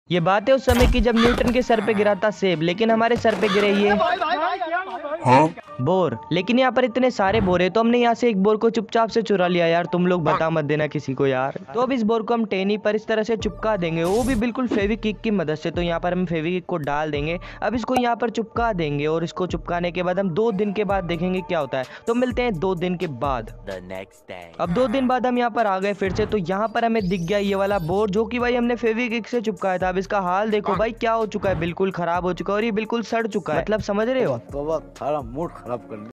ये बात है उस समय की जब न्यूटन के सर पे गिरा था सेब, लेकिन हमारे सर पे गिरे ये बोर। लेकिन यहाँ पर इतने सारे बोर है तो हमने यहाँ से एक बोर को चुपचाप से चुरा लिया। यार तुम लोग बता मत देना किसी को यार। तो अब इस बोर को हम टेनी पर इस तरह से चिपका देंगे, वो भी बिल्कुल फेविक्विक की मदद से। तो यहाँ पर हम फेविक्विक को डाल देंगे, अब इसको यहाँ पर चिपका देंगे और इसको चिपकाने के बाद हम 2 दिन के बाद देखेंगे क्या होता है। तो मिलते हैं 2 दिन के बाद। अब 2 दिन बाद हम यहाँ पर आ गए फिर से। तो यहाँ पर हमें दिख गया ये वाला बोर जो कि भाई हमने फेविक्विक से चिपकाया था। अब इसका हाल देखो भाई क्या हो चुका है, बिल्कुल खराब हो चुका है और ये बिल्कुल सड़ चुका है। मतलब समझ रहे हो। तो सारा मूड खराब कर